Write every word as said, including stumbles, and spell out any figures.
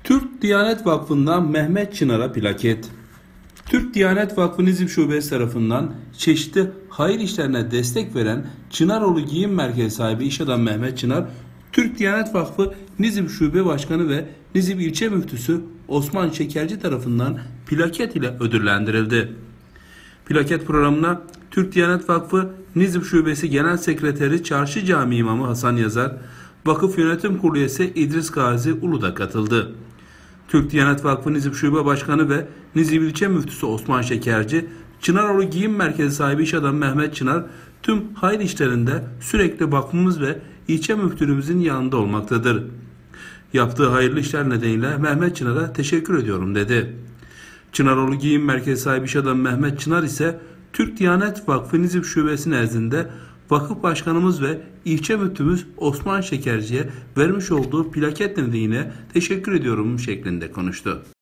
Türk Diyanet Vakfı'ndan Mehmet Çınar'a plaket. Türk Diyanet Vakfı Nizip Şubesi tarafından çeşitli hayır işlerine destek veren Çınaroğlu Giyim Merkezi sahibi iş adamı Mehmet Çınar, Türk Diyanet Vakfı Nizip Şube Başkanı ve Nizip İlçe Müftüsü Osman Şekerci tarafından plaket ile ödüllendirildi. Plaket programına Türk Diyanet Vakfı Nizip Şubesi Genel Sekreteri Çarşı Camii İmamı Hasan Yazar, Vakıf Yönetim Kurulu üyesi İdris Gazi Ulu da katıldı. Türk Diyanet Vakfı Nizip Şube Başkanı ve Nizip İlçe Müftüsü Osman Şekerci, Çınaroğlu Giyim Merkezi sahibi iş adamı Mehmet Çınar, tüm hayır işlerinde sürekli vakfımız ve ilçe müftülüğümüzün yanında olmaktadır. Yaptığı hayırlı işler nedeniyle Mehmet Çınar'a teşekkür ediyorum dedi. Çınaroğlu Giyim Merkezi sahibi iş adamı Mehmet Çınar ise Türk Diyanet Vakfı Nizip Şubesi nezdinde vakıf başkanımız ve ilçe müftümüz Osman Şekerci'ye vermiş olduğu plaket nedeniyle teşekkür ediyorum şeklinde konuştu.